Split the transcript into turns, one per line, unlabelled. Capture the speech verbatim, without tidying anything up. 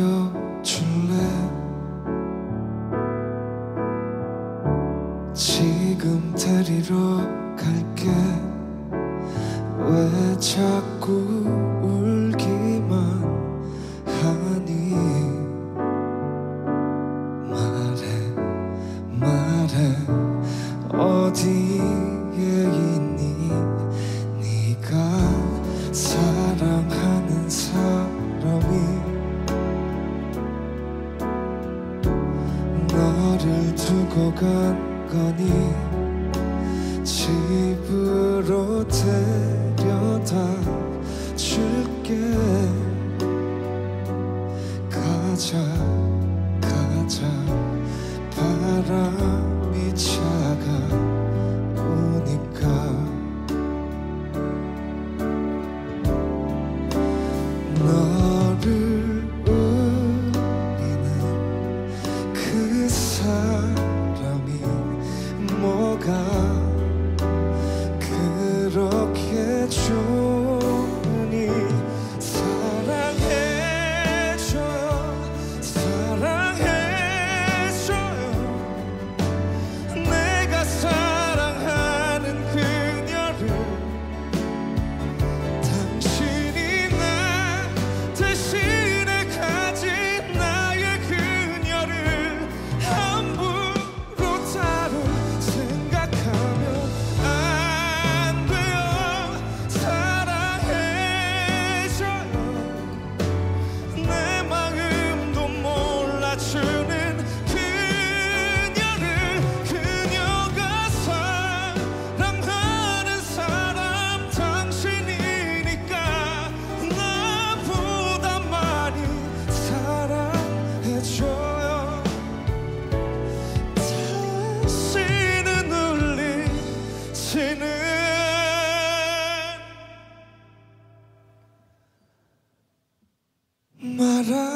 안겨줄래? 지금 데리러 갈게. 왜 자꾸 울기만 하니? 말해 말해 어디에 있니? 네가 사랑하는 사람이 너를 두고 간 거니? 집으로 데려다 줄게. 가자 가자 바람이 차가우니까. 너를 울리는 그 사람이 뭐가 그렇게 좋으니? 사랑해줘요 사랑해줘요. 내가 사랑하는 그녀를. 당신이 나 대신에 가진 나의 그녀를 함부로 다룰 생각하면 안 돼요. 사랑해줘요. 내 마음도 몰라주는 그녀를. 그녀가 사랑하는 사람 당신이니까 나보다 많이 사랑해줘요. 다시는 울리지는 말아.